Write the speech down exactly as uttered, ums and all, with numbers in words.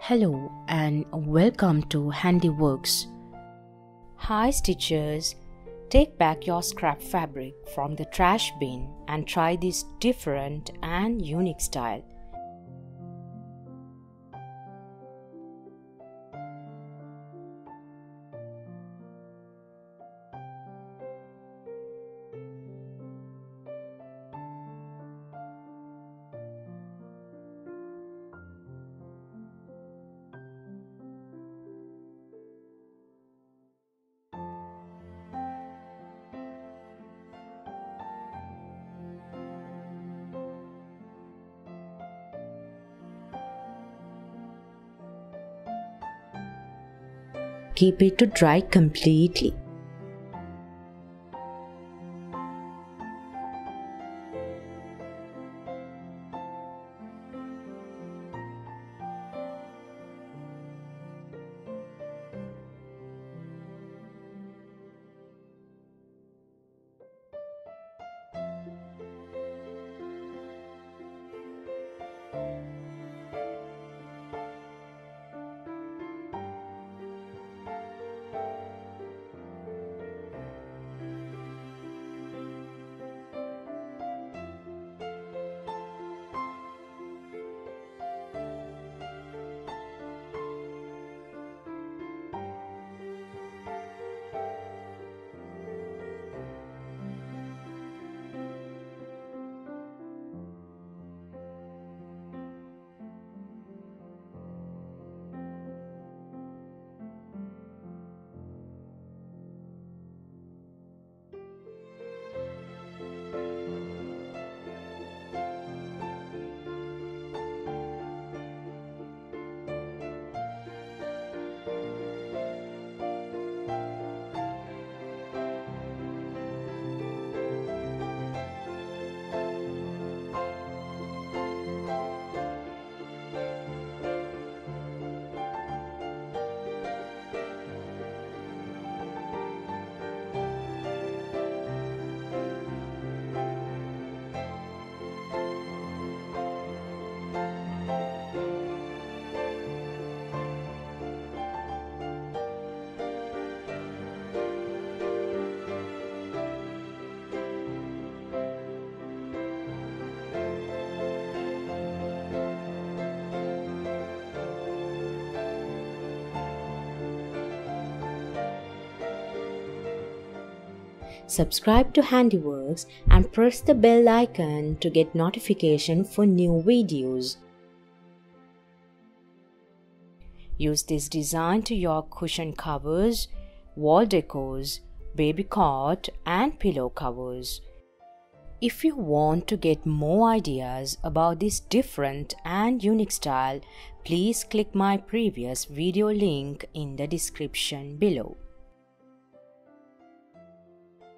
Hello and welcome to HandiWorks. Hi stitchers, take back your scrap fabric from the trash bin and try this different and unique style. Keep it to dry completely. Subscribe to HandiWorks and press the bell icon to get notification for new videos. Use this design to your cushion covers, wall decors, baby cot and pillow covers. If you want to get more ideas about this different and unique style, please click my previous video link in the description below.